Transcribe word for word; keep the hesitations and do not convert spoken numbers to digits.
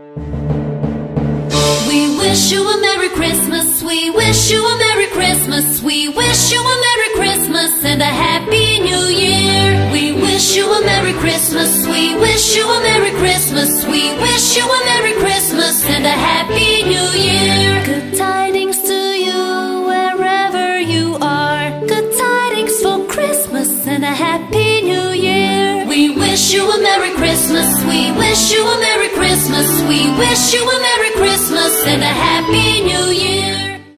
We wish you a Merry Christmas, we wish you a Merry Christmas, we wish you a Merry Christmas and a Happy New Year. We wish you a Merry Christmas, we wish you a Merry Christmas, we wish you a Merry Christmas and a Happy New Year. Good tidings to you wherever you are, good tidings for Christmas and a Happy New Year. We wish you a Merry Christmas, we wish you a Merry Christmas, we wish you a Merry Christmas and a Happy New Year.